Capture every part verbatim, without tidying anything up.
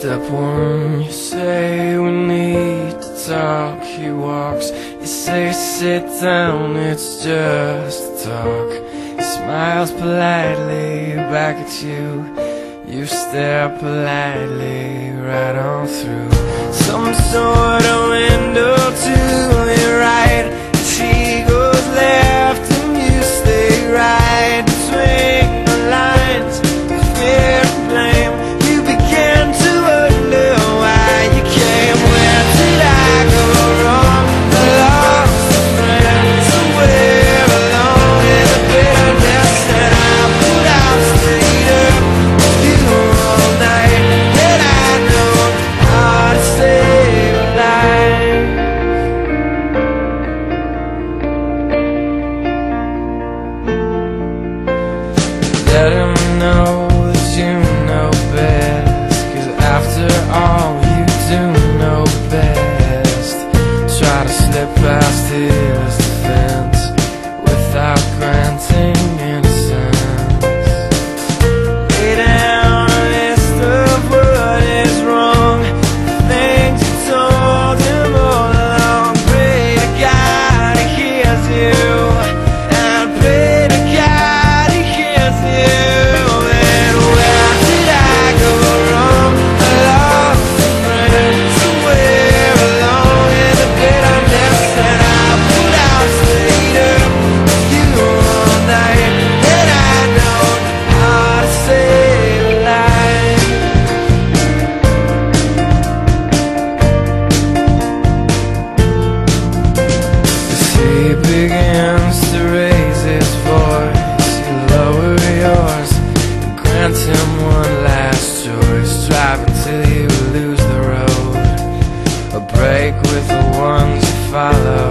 Step one, you say we need to talk. He walks, you say sit down, it's just a talk. He smiles politely back at you. You stare politely right on through some sort of window to your right. She goes left and you stay right between the lines of fear and blame. You begin to wonder why you came. Where did I go wrong? I lost a friend somewhere alone in the bitterness that I put out straighter. You all night, and I know how to save a life. Let him know that you know best, 'cause after all you do know best. Try to slip past his defense without granting innocence. Lay down a list of what is wrong, the things you told him all along. Pray to God he hears you, and pray to God he hears you. And where did I go wrong? I lost a friend somewhere alone in the bitterness that I put out straighter. You all night, and I know how to save a life. As he begins to raise his voice, you lower yours and grant him one last choice. Drive until you lose the road, or break with the ones you follow.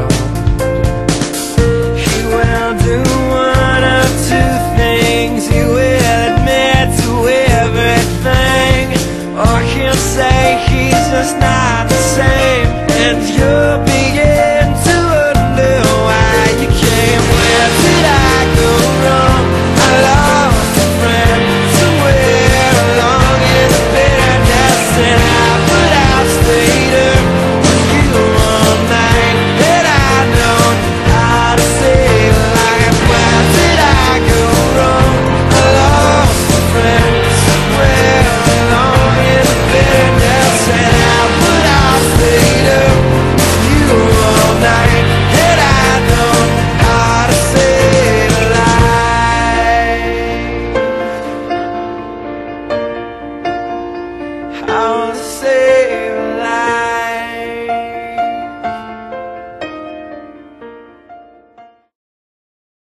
He will do one of two things. He will admit to everything, or he'll say he's just not the same. And you'll begin to wonder why you came. Where did I go wrong? I lost a friend somewhere along in the bitterness, and I put out straighter with you all night. And I know how to save a life. Where did I go wrong? I lost a friend somewhere along in the bitterness, and I put out straighter with you all night. And I know how to save a life. How to save